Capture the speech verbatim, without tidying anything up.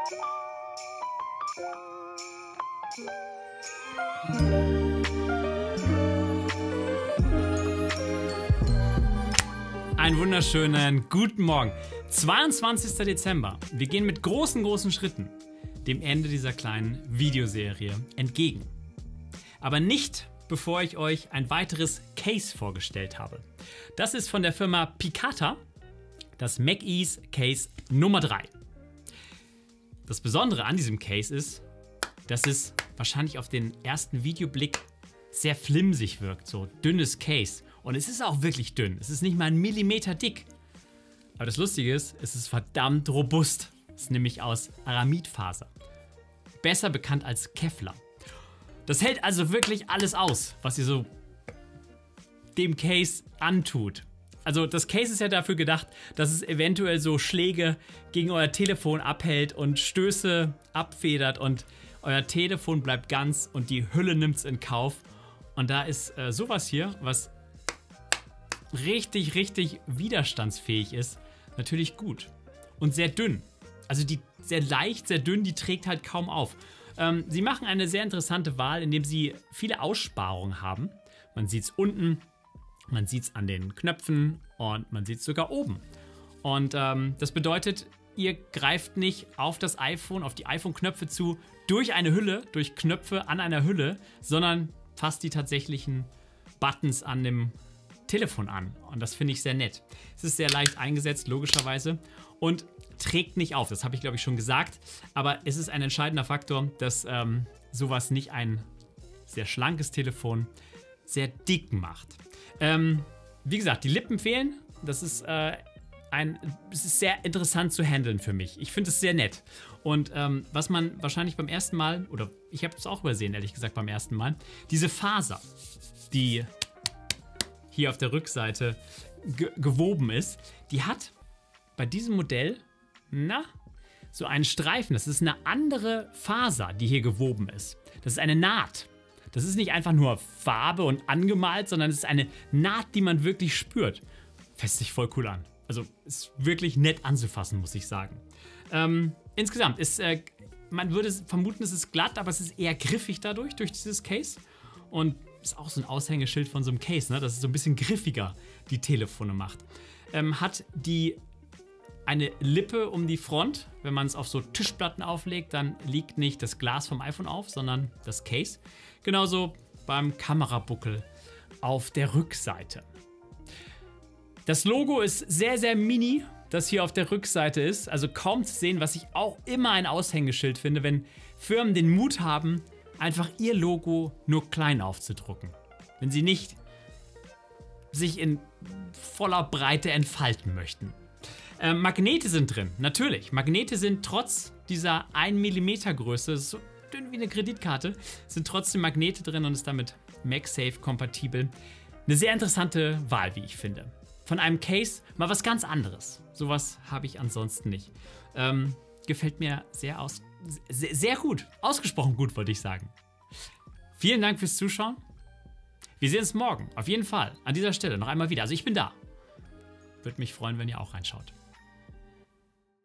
Einen wunderschönen guten Morgen. zweiundzwanzigster Dezember. Wir gehen mit großen, großen Schritten dem Ende dieser kleinen Videoserie entgegen. Aber nicht, bevor ich euch ein weiteres Case vorgestellt habe. Das ist von der Firma Picata, das MacEase Case Nummer drei. Das Besondere an diesem Case ist, dass es wahrscheinlich auf den ersten Videoblick sehr flimsig wirkt, so dünnes Case. Und es ist auch wirklich dünn, es ist nicht mal einen Millimeter dick. Aber das Lustige ist, es ist verdammt robust. Es ist nämlich aus Aramidfaser. Besser bekannt als Kevlar. Das hält also wirklich alles aus, was ihr so dem Case antut. Also das Case ist ja dafür gedacht, dass es eventuell so Schläge gegen euer Telefon abhält und Stöße abfedert und euer Telefon bleibt ganz und die Hülle nimmt es in Kauf. Und da ist äh, sowas hier, was richtig, richtig widerstandsfähig ist, natürlich gut. Und sehr dünn. Also die sehr leicht, sehr dünn, die trägt halt kaum auf. Ähm, sie machen eine sehr interessante Wahl, indem sie viele Aussparungen haben. Man sieht es unten, man sieht es an den Knöpfen und man sieht es sogar oben. Und ähm, das bedeutet, ihr greift nicht auf das iPhone, auf die iPhone-Knöpfe zu, durch eine Hülle, durch Knöpfe an einer Hülle, sondern fasst die tatsächlichen Buttons an dem Telefon an. Und das finde ich sehr nett. Es ist sehr leicht eingesetzt, logischerweise, und trägt nicht auf. Das habe ich, glaube ich, schon gesagt. Aber es ist ein entscheidender Faktor, dass ähm, sowas nicht ein sehr schlankes Telefon sehr dick macht. Ähm, wie gesagt, die Lippen fehlen. Das ist, äh, ein, es ist sehr interessant zu handeln für mich. Ich finde es sehr nett. Und ähm, was man wahrscheinlich beim ersten Mal, oder ich habe es auch übersehen, ehrlich gesagt, beim ersten Mal, diese Faser, die hier auf der Rückseite ge gewoben ist, die hat bei diesem Modell, na, so einen Streifen. Das ist eine andere Faser, die hier gewoben ist. Das ist eine Naht. Das ist nicht einfach nur Farbe und angemalt, sondern es ist eine Naht, die man wirklich spürt. Fässt sich voll cool an. Also ist wirklich nett anzufassen, muss ich sagen. Ähm, insgesamt ist, äh, man würde vermuten, es ist glatt, aber es ist eher griffig dadurch, durch dieses Case. Und ist auch so ein Aushängeschild von so einem Case, ne? Dass es so ein bisschen griffiger die Telefone macht. Ähm, hat die eine Lippe um die Front. Wenn man es auf so Tischplatten auflegt, dann liegt nicht das Glas vom iPhone auf, sondern das Case. Genauso beim Kamerabuckel auf der Rückseite. Das Logo ist sehr, sehr mini, das hier auf der Rückseite ist. Also kaum zu sehen, was ich auch immer ein Aushängeschild finde, wenn Firmen den Mut haben, einfach ihr Logo nur klein aufzudrucken. Wenn sie nicht sich in voller Breite entfalten möchten. Äh, Magnete sind drin, natürlich. Magnete sind trotz dieser ein Millimeter Größe, so dünn wie eine Kreditkarte, sind trotzdem Magnete drin und ist damit MagSafe kompatibel. Eine sehr interessante Wahl, wie ich finde. Von einem Case mal was ganz anderes. Sowas habe ich ansonsten nicht. Ähm, gefällt mir sehr, aus, sehr, sehr gut. Ausgesprochen gut, wollte ich sagen. Vielen Dank fürs Zuschauen. Wir sehen uns morgen, auf jeden Fall, an dieser Stelle noch einmal wieder. Also ich bin da. Würde mich freuen, wenn ihr auch reinschaut.